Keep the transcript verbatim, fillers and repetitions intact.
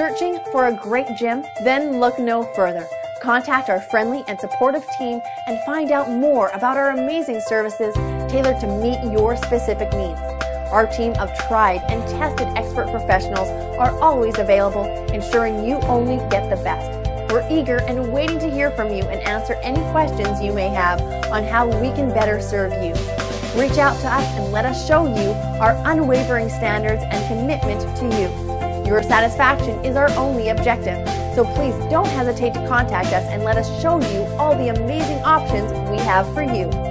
Searching for a great gym? Then look no further. Contact our friendly and supportive team and find out more about our amazing services tailored to meet your specific needs. Our team of tried and tested expert professionals are always available, ensuring you only get the best. We're eager and waiting to hear from you and answer any questions you may have on how we can better serve you. Reach out to us and let us show you our unwavering standards and commitment to you. Your satisfaction is our only objective, so please don't hesitate to contact us and let us show you all the amazing options we have for you.